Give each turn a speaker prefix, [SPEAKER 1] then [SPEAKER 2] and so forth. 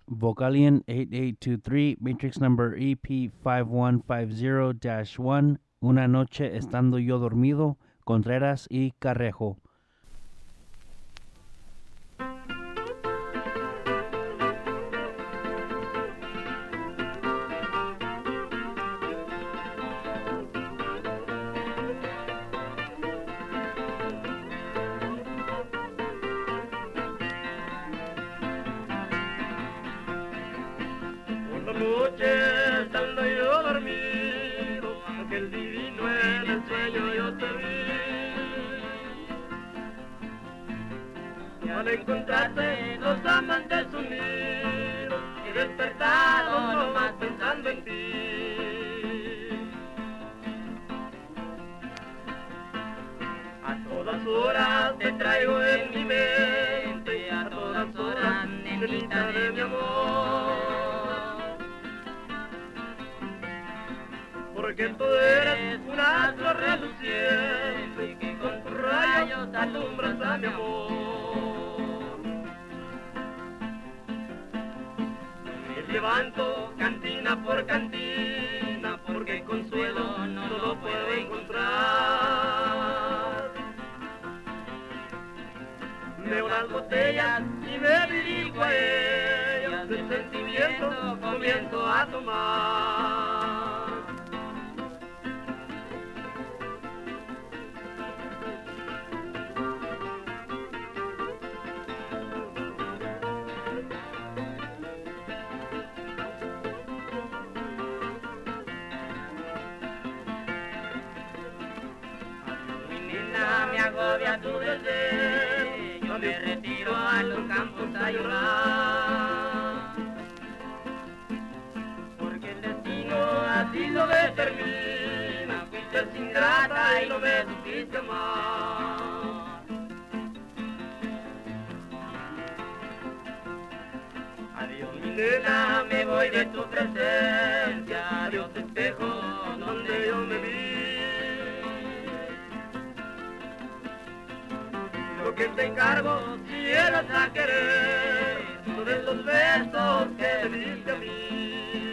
[SPEAKER 1] Vocalion 8823, matrix number EP5150-1, Una noche estando yo dormido, Contreras y Carrejo.
[SPEAKER 2] Una noche estando yo dormido, aquel divino en el sueño yo te vi. Y al encontrarte los amantes unidos, y despertado nomás pensando en ti. A todas horas te traigo en mi mente, y a todas horas, nenita de mi amor. Porque tú eres un astro reluciente que con tus rayos alumbras a mi amor. Me levanto cantina por cantina porque consuelo no lo puedo encontrar. Veo las botellas y me dirijo a ellas, el sentimiento comienzo a tomar. Me agobia tu desdén, yo me retiro a los campos a llorar. Porque el destino así lo determina, fuiste ingrata y no me supiste amar. Adiós mi nena, me voy de tu presencia, adiós espejo donde yo me vi. Lo que te encargo, si llegas a querer, son esos besos que me diste a mí.